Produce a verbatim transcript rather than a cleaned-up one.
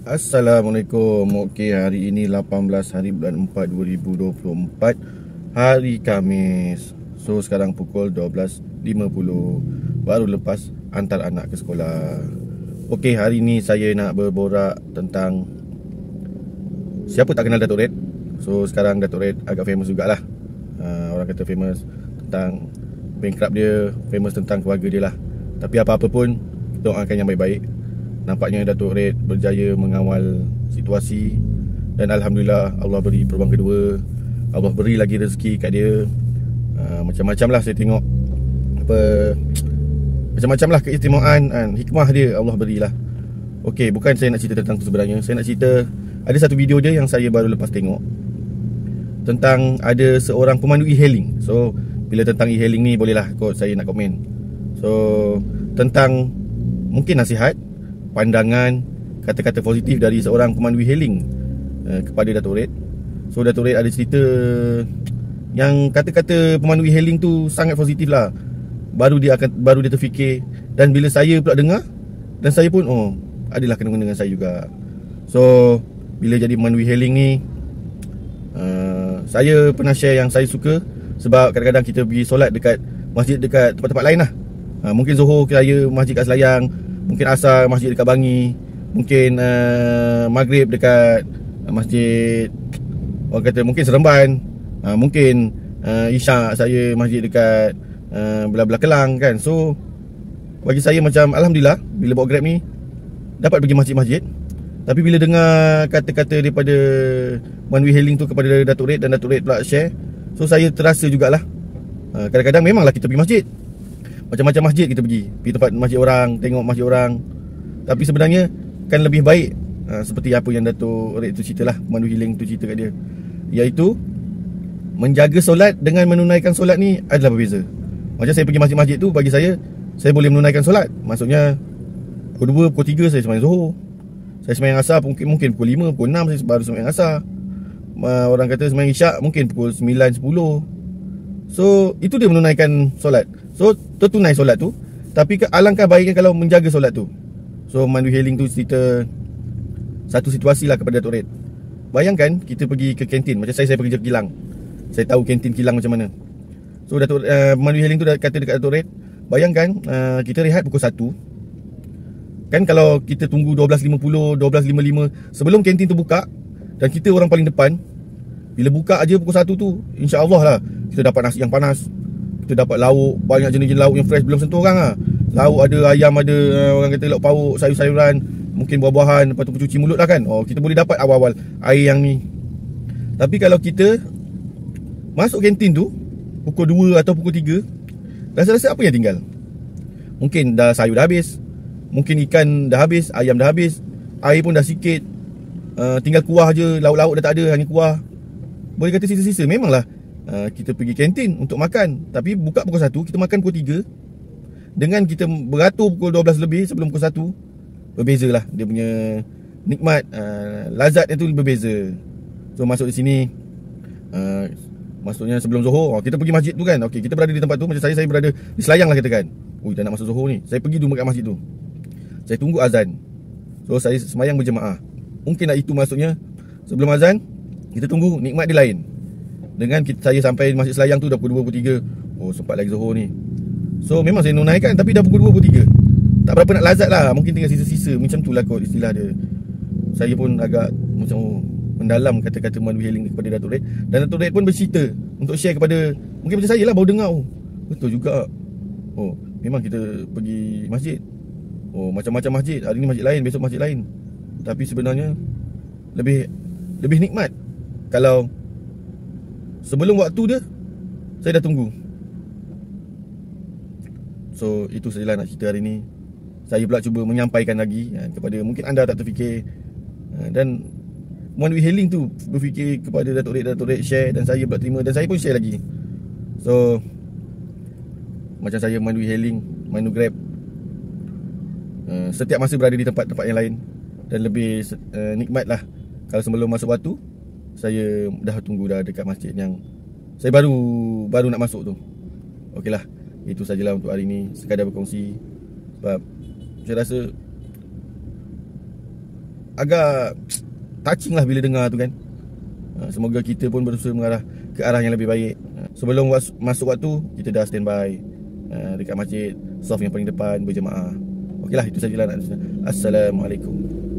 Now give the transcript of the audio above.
Assalamualaikum. Okey, hari ini lapan belas hari bulan empat dua ribu dua puluh empat, hari Khamis. So sekarang pukul dua belas lima puluh, baru lepas hantar anak ke sekolah. Okey, hari ini saya nak berborak tentang siapa tak kenal Datuk Red. So sekarang Datuk Red agak famous jugalah. uh, Orang kata famous tentang bankrupt dia, famous tentang keluarga dia lah. Tapi apa-apa pun, doakan yang baik-baik. Nampaknya Datuk Red berjaya mengawal situasi, dan Alhamdulillah Allah beri peluang kedua. Allah beri lagi rezeki kat dia. uh, Macam-macam lah saya tengok apa, macam-macam lah keistimewaan kan, hikmah dia Allah berilah. Okey, bukan saya nak cerita tentang tu sebenarnya. Saya nak cerita, ada satu video dia yang saya baru lepas tengok, tentang ada seorang pemandu e-hailing. So bila tentang e-hailing ni, bolehlah kot saya nak komen. So tentang mungkin nasihat, pandangan, kata-kata positif dari seorang pemandu e-hailing uh, kepada Datuk Red. So Datuk Red ada cerita yang kata-kata pemandu e-hailing tu sangat positif lah. Baru dia akan baru dia terfikir, dan bila saya pula dengar, dan saya pun oh, adalah kena-kena dengan saya juga. So bila jadi pemandu e-hailing ni, uh, saya pernah share yang saya suka. Sebab kadang-kadang kita pergi solat dekat masjid dekat tempat-tempat lain lah. uh, Mungkin Zohor saya masjid kat Selayang, mungkin Asar masjid dekat Bangi, mungkin uh, Maghrib dekat uh, masjid, orang kata mungkin Seremban, uh, mungkin uh, Isyak saya masjid dekat uh, belah-belah Kelang kan. So bagi saya macam Alhamdulillah bila bawa Grab ni dapat pergi masjid-masjid. Tapi bila dengar kata-kata daripada Manwi Hailing tu kepada Datuk Red, dan Datuk Red pula share, so saya terasa jugalah, uh, kadang-kadang memanglah kita pergi masjid, macam-macam masjid kita pergi, pergi tempat masjid orang, tengok masjid orang. Tapi sebenarnya kan lebih baik, uh, seperti apa yang Datuk Red tu ceritalah, pemandu healing tu cerita kat dia, iaitu menjaga solat dengan menunaikan solat ni adalah berbeza. Macam saya pergi masjid-masjid tu, bagi saya, saya boleh menunaikan solat. Maksudnya pukul dua, pukul tiga saya sembahyang Zuhur, saya sembahyang Asar mungkin, mungkin pukul lima, pukul enam saya baru sembahyang Asar. uh, Orang kata sembahyang Isyak mungkin pukul sembilan, sepuluh. So itu dia menunaikan solat. So tertunai solat tu. Tapi alangkah baiknya kalau menjaga solat tu. So Mandu Hailing tu cerita satu situasi lah kepada Datuk Red. Bayangkan kita pergi ke kantin. Macam saya, saya pergi ke Kilang, saya tahu kantin Kilang macam mana. So Datuk uh, Mandu Hailing tu kata dekat Datuk Red, bayangkan uh, kita rehat pukul satu. Kan kalau kita tunggu dua belas lima puluh, dua belas lima puluh lima sebelum kantin tu buka, dan kita orang paling depan, bila buka aja pukul satu tu, insya-Allah lah kita dapat nasi yang panas, kita dapat lauk, banyak jenis-jenis lauk yang fresh, belum sentuh orang lah. Lauk ada, ayam ada, orang kata lauk pauk, sayur-sayuran, mungkin buah-buahan, lepas tu pencuci mulut lah kan. Oh, kita boleh dapat awal-awal air yang ni. Tapi kalau kita masuk kantin tu pukul dua atau pukul tiga, rasa-rasa apa yang tinggal? Mungkin dah sayur dah habis, mungkin ikan dah habis, ayam dah habis, air pun dah sikit, uh, tinggal kuah je, lauk-lauk dah tak ada, hanya kuah. Boleh kata sisa-sisa. Memanglah uh, kita pergi kantin untuk makan, tapi buka pukul satu, kita makan pukul tiga, dengan kita beratur pukul dua belas lebih sebelum pukul satu. Berbeza lah dia punya nikmat, uh, lazat dia tu berbeza. So masuk di sini, uh, maksudnya sebelum Zohor, kita pergi masjid tu kan. Okey, kita berada di tempat tu. Macam saya, saya berada di Selayang lah katakan. Ui, dah nak masuk Zohor ni, saya pergi dulu kat masjid tu, saya tunggu azan. So saya semayang berjemaah. Mungkin lah itu maksudnya, sebelum azan kita tunggu, nikmat dia lain. Dengan kita, saya sampai masjid Selayang tu dah pukul dua, pukul tiga. Oh, sempat lagi Zohor ni. So memang saya nunaikan, tapi dah pukul dua, pukul tiga, tak berapa nak lazat lah. Mungkin tinggal sisa-sisa. Macam tu lah kot istilah dia. Saya pun agak macam oh, mendalam kata-kata Mandu Hailing kepada Datuk Red. Dan Datuk Red pun bercerita untuk share kepada, mungkin macam saya lah, baru dengar. Oh, betul juga. Oh, memang kita pergi masjid. Oh, macam-macam masjid. Hari ni masjid lain, besok masjid lain. Tapi sebenarnya lebih lebih nikmat kalau sebelum waktu dia saya dah tunggu. So itu sajalah nak cerita hari ni. Saya pula cuba menyampaikan lagi ya, kepada mungkin anda tak terfikir, dan Mandu Hailing tu berfikir kepada Datuk Red, Datuk Red share, dan saya pula terima, dan saya pun share lagi. So macam saya Mandu Hailing, Mandu Grab, uh, setiap masa berada di tempat-tempat yang lain, dan lebih uh, nikmat lah kalau sebelum masuk waktu saya dah tunggu dah dekat masjid yang saya baru baru nak masuk tu. Okeylah, itu sajalah untuk hari ni, sekadar berkongsi. Sebab saya rasa agak touching lah bila dengar tu kan. uh, Semoga kita pun berusaha mengarah ke arah yang lebih baik. uh, Sebelum was- masuk waktu, kita dah standby uh, dekat masjid, saf yang paling depan berjemaah. Okeylah, itu sajalah nak. Assalamualaikum.